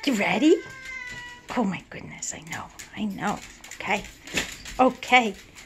You ready? Oh my goodness, I know. Okay. Okay.